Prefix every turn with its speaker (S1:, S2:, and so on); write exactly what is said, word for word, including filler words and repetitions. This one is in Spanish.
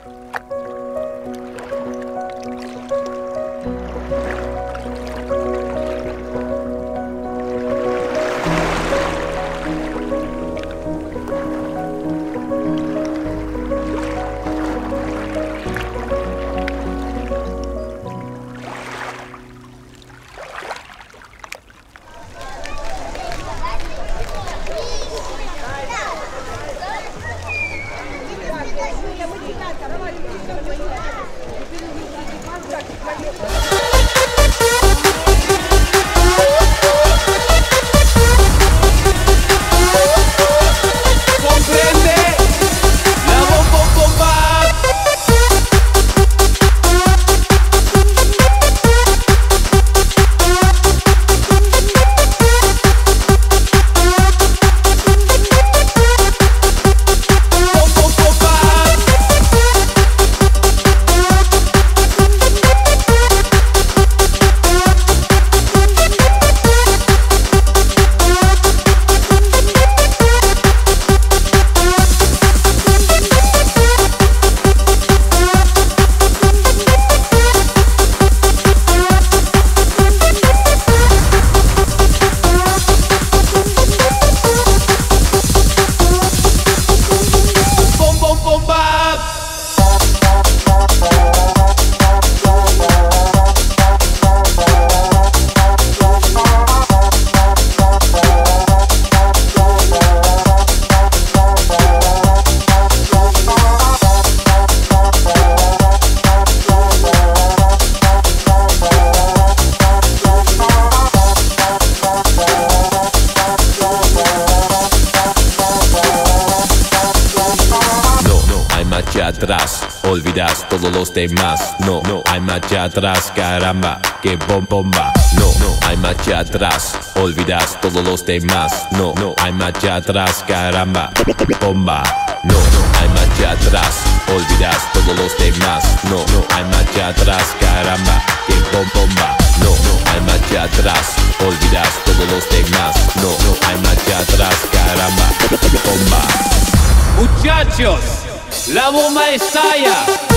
S1: Atrás, olvidas todos los demás. No, no hay marcha atrás, caramba, que bom bomba. No, no hay marcha atrás, olvidas todos los demás. No, no hay marcha atrás, caramba, bomba. No, no hay marcha atrás, olvidas todos los demás. No, no hay marcha atrás, caramba, que bom bomba. No, no hay marcha atrás, olvidas todos los demás. No, no hay marcha atrás, caramba, bomba.
S2: Muchachos, la bomba estalla.